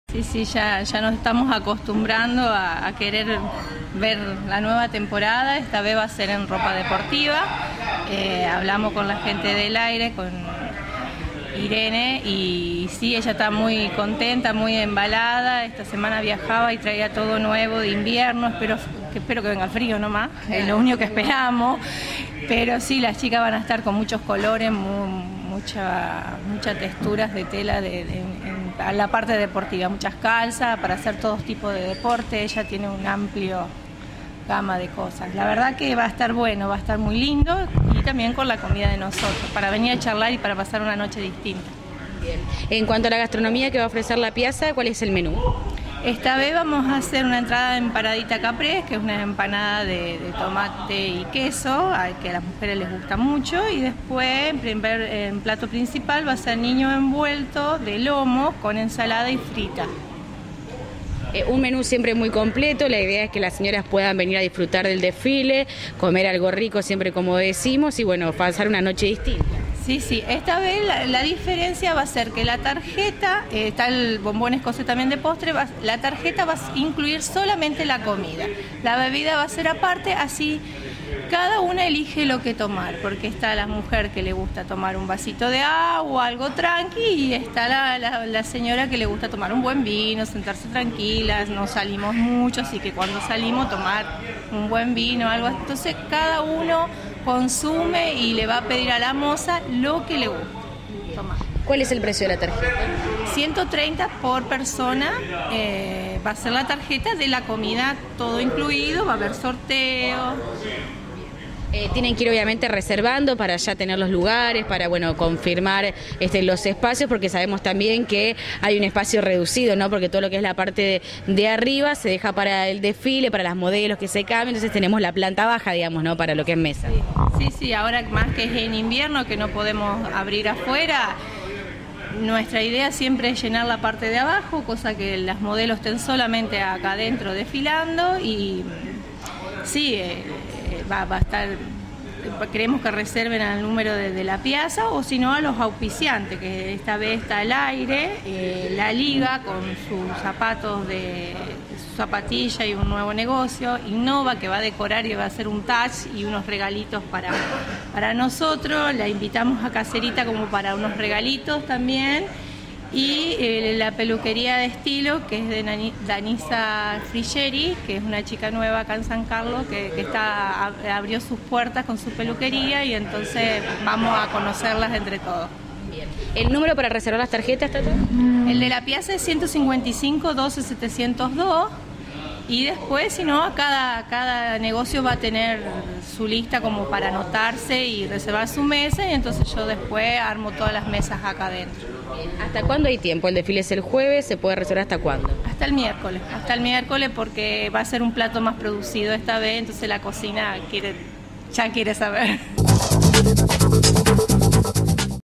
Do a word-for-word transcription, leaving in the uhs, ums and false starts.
Sí, sí, ya, ya nos estamos acostumbrando a, a querer ver la nueva temporada. Esta vez va a ser en ropa deportiva. Eh, hablamos con la gente del aire, con Irene, y sí, ella está muy contenta, muy embalada. Esta semana viajaba y traía todo nuevo de invierno. Espero que, espero que venga frío nomás, es lo único que esperamos. Pero sí, las chicas van a estar con muchos colores, muy, mucha, muchas texturas de tela de, de, en, en la parte deportiva, muchas calzas para hacer todos tipos de deporte. Ella tiene un amplio gama de cosas. La verdad que va a estar bueno, va a estar muy lindo, y también con la comida de nosotros, para venir a charlar y para pasar una noche distinta. Bien. En cuanto a la gastronomía que va a ofrecer la piazza, ¿cuál es el menú? Esta vez vamos a hacer una entrada de empanadita caprés, que es una empanada de, de tomate y queso, que a las mujeres les gusta mucho, y después en, primer, en plato principal va a ser niño envuelto de lomo con ensalada y frita. Eh, un menú siempre muy completo. La idea es que las señoras puedan venir a disfrutar del desfile, comer algo rico siempre como decimos, y bueno, pasar una noche distinta. Sí, sí, esta vez la, la diferencia va a ser que la tarjeta, eh, está el bombón escocés también de postre, va, la tarjeta va a incluir solamente la comida. La bebida va a ser aparte, así cada una elige lo que tomar, porque está la mujer que le gusta tomar un vasito de agua, algo tranqui, y está la, la, la señora que le gusta tomar un buen vino, sentarse tranquilas. No salimos mucho, así que cuando salimos tomar un buen vino, algo. Entonces cada uno consume y le va a pedir a la moza lo que le gusta tomar. ¿Cuál es el precio de la tarjeta? ciento treinta por persona. Eh, va a ser la tarjeta de la comida, todo incluido, va a haber sorteo. Eh, tienen que ir obviamente reservando para ya tener los lugares, para bueno confirmar este, los espacios, porque sabemos también que hay un espacio reducido, ¿no? Porque todo lo que es la parte de, de arriba se deja para el desfile, para las modelos que se cambian, entonces tenemos la planta baja, digamos, ¿no? Para lo que es mesa. Sí, sí, sí, ahora más que es en invierno, que no podemos abrir afuera, nuestra idea siempre es llenar la parte de abajo, cosa que las modelos estén solamente acá adentro desfilando, y sí, eh, Va, va a estar, queremos que reserven al número de, de la piazza, o si no a los auspiciantes, que esta vez está al aire, eh, la liga con sus zapatos de su zapatilla y un nuevo negocio, Innova, que va a decorar y va a hacer un touch y unos regalitos para, para nosotros. La invitamos a Caserita como para unos regalitos también. Y eh, la peluquería de estilo, que es de Nani, Danisa Frigeri, que es una chica nueva acá en San Carlos, que, que está, abrió sus puertas con su peluquería, y entonces vamos a conocerlas entre todos. Bien. ¿El número para reservar las tarjetas, Tato? El de la piazza es ciento cincuenta y cinco, doce, setecientos dos. Y después, si no, cada, cada negocio va a tener su lista como para anotarse y reservar su mesa, y entonces yo después armo todas las mesas acá adentro. ¿Hasta cuándo hay tiempo? El desfile es el jueves, ¿se puede reservar hasta cuándo? Hasta el miércoles, hasta el miércoles, porque va a ser un plato más producido esta vez, entonces la cocina quiere, ya quiere saber.